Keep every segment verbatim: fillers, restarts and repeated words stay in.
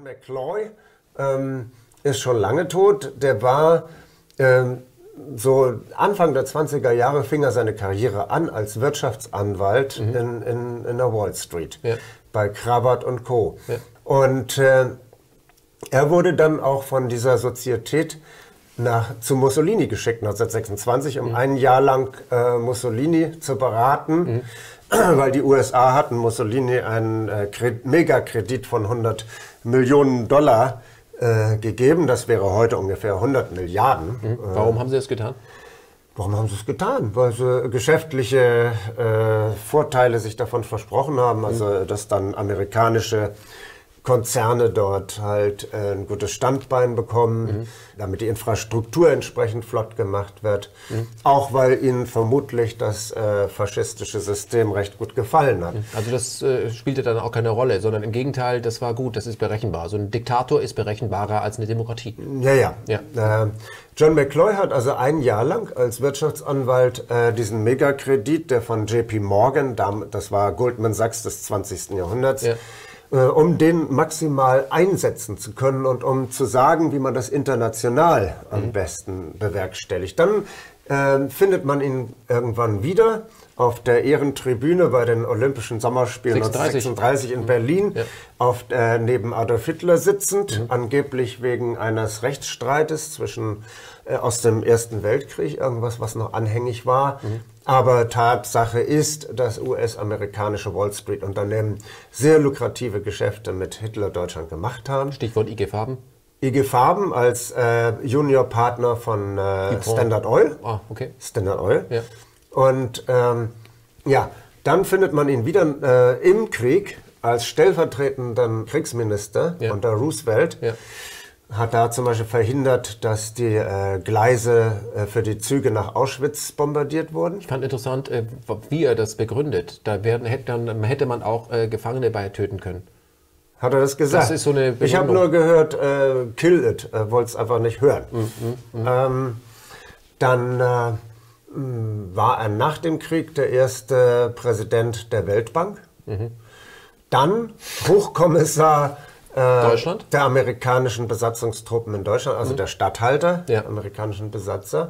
McCloy ähm, ist schon lange tot. Der war ähm, so Anfang der zwanziger Jahre fing er seine Karriere an als Wirtschaftsanwalt mhm. in, in, in der Wall Street ja. bei Kravat und Co. Ja. Und äh, er wurde dann auch von dieser Sozietät nach, zu Mussolini geschickt, neunzehnhundertsechsundzwanzig, um mhm. ein Jahr lang äh, Mussolini zu beraten, mhm. weil die U S A hatten Mussolini einen äh, Megakredit von hundert Millionen Dollar äh, gegeben. Das wäre heute ungefähr hundert Milliarden. Mhm. Warum äh, haben Sie das getan? Warum haben sie es getan? Weil sie geschäftliche äh, Vorteile sich davon versprochen haben, also mhm. dass dann amerikanische Konzerne dort halt äh, ein gutes Standbein bekommen, mhm. damit die Infrastruktur entsprechend flott gemacht wird. Mhm. Auch weil ihnen vermutlich das äh, faschistische System recht gut gefallen hat. Also das äh, spielte dann auch keine Rolle, sondern im Gegenteil, das war gut, das ist berechenbar. So ein Diktator ist berechenbarer als eine Demokratie. Ja, ja. ja. Äh, John McCloy hat also ein Jahr lang als Wirtschaftsanwalt äh, diesen Megakredit, der von J P Morgan, das war Goldman Sachs des zwanzigsten Jahrhunderts, ja. um den maximal einsetzen zu können und um zu sagen, wie man das international am mhm. besten bewerkstelligt. Dann äh, findet man ihn irgendwann wieder auf der Ehrentribüne bei den Olympischen Sommerspielen neunzehnhundertsechsunddreißig in Berlin, ja. auf, äh, neben Adolf Hitler sitzend, mhm. angeblich wegen eines Rechtsstreites zwischen, äh, aus dem Ersten Weltkrieg, irgendwas, was noch anhängig war. Mhm. Aber Tatsache ist, dass U S-amerikanische Wall Street-Unternehmen sehr lukrative Geschäfte mit Hitler-Deutschland gemacht haben. Stichwort I G Farben. I G Farben als äh, Juniorpartner von äh, Standard Oil. Ah, okay. Standard Oil. Ja. Und ähm, ja, dann findet man ihn wieder äh, im Krieg als stellvertretenden Kriegsminister ja. unter Roosevelt. Ja. Hat da zum Beispiel verhindert, dass die äh, Gleise äh, für die Züge nach Auschwitz bombardiert wurden. Ich fand interessant, äh, wie er das begründet. Da werden, hätte, dann, hätte man auch äh, Gefangene bei töten können. Hat er das gesagt? Das ist so eine Begründung. Ich habe nur gehört, äh, kill it, er wollte es einfach nicht hören. Mhm, mh. ähm, dann äh, war er nach dem Krieg der erste Präsident der Weltbank. Mhm. Dann Hochkommissar Deutschland? Der amerikanischen Besatzungstruppen in Deutschland, also mhm. der Statthalter ja. der amerikanischen Besatzer.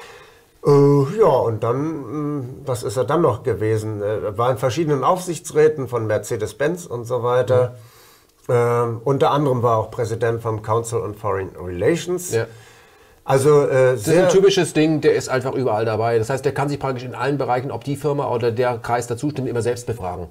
Äh, ja, und dann, was ist er dann noch gewesen? Er war in verschiedenen Aufsichtsräten von Mercedes-Benz und so weiter. Mhm. Äh, unter anderem war auch Präsident vom Council on Foreign Relations. Ja. Also, äh, das ist ein typisches Ding, der ist einfach überall dabei. Das heißt, der kann sich praktisch in allen Bereichen, ob die Firma oder der Kreis dazu stimmt, immer selbst befragen.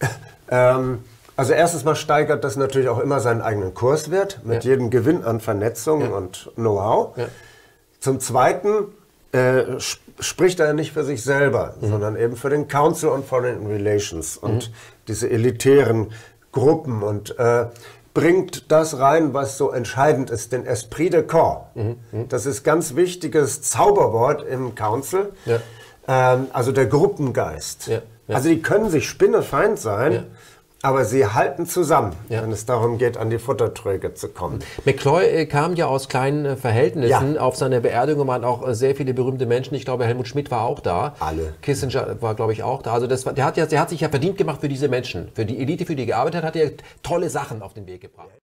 ähm, Also erstens mal steigert das natürlich auch immer seinen eigenen Kurswert mit ja. jedem Gewinn an Vernetzung ja. und Know-how. Ja. Zum Zweiten äh, sp spricht er nicht für sich selber, mhm. sondern eben für den Council on Foreign Relations und mhm. diese elitären Gruppen und äh, bringt das rein, was so entscheidend ist, den Esprit de Corps. Mhm. Mhm. Das ist ganz wichtiges Zauberwort im Council, ja. ähm, also der Gruppengeist. Ja. Ja. Also die können sich spinnefeind sein, ja. aber sie halten zusammen, ja. wenn es darum geht, an die Futtertröge zu kommen. McCloy kam ja aus kleinen Verhältnissen. Ja. Auf seiner Beerdigung waren auch sehr viele berühmte Menschen. Ich glaube, Helmut Schmidt war auch da. Alle. Kissinger war, glaube ich, auch da. Also das war, der, hat ja, der hat sich ja verdient gemacht für diese Menschen. Für die Elite, für die er gearbeitet hat, hat er tolle Sachen auf den Weg gebracht.